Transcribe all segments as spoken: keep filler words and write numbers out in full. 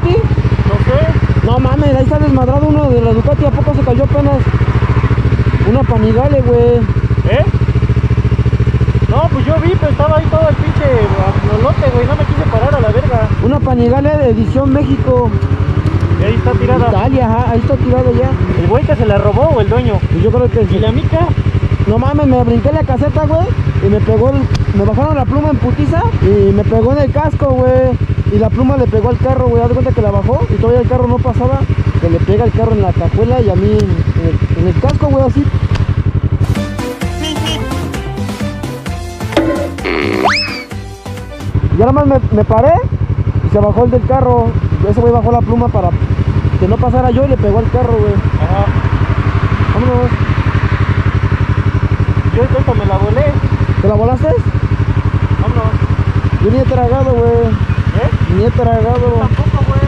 Ducati? No sé. No mames, ahí está desmadrado uno de la Ducati. ¿A poco se cayó apenas? Una Panigale, güey. ¿Eh? No, pues yo vi, pero estaba ahí todo el pinche nolote, güey. No me quise parar a la verga. Una Panigale de edición México. Y ahí está tirada. Italia, ajá, ahí está tirada ya. ¿El güey que se la robó o el dueño? Pues yo creo que ¿Y sí. la mica? No mames, me brinqué la caseta, güey. Y me pegó, el, me bajaron la pluma en putiza. Y me pegó en el casco, güey. Y la pluma le pegó al carro, güey. Haz de cuenta que la bajó y todavía el carro no pasaba. Que le pega el carro en la cajuela y a mí en el, en el casco, güey, así. Y ya nada más me, me paré y se bajó el del carro. Ese güey bajó la pluma para que no pasara yo y le pegó al carro, güey. Ajá. Vámonos. Yo esta me la volé. ¿Te la volaste? Vámonos. Yo ni he tragado, güey. ¿Eh? Ni he tragado. Tampoco, güey.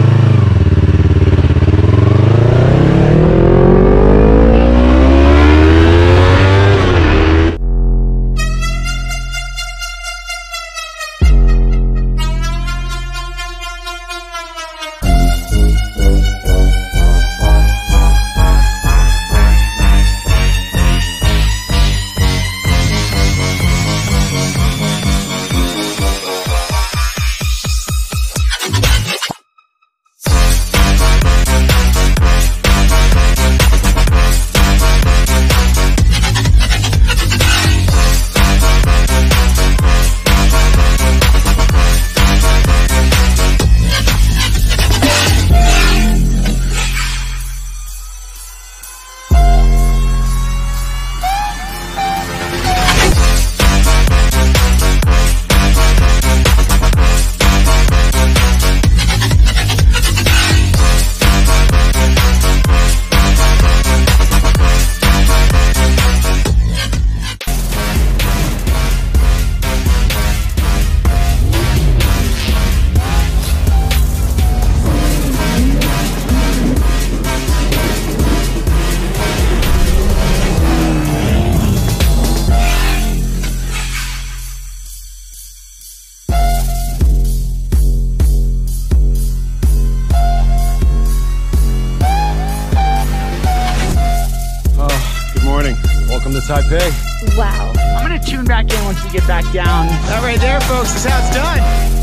Welcome to Taipei. Wow. I'm gonna tune back in once we get back down. That right there, folks, is how it's done.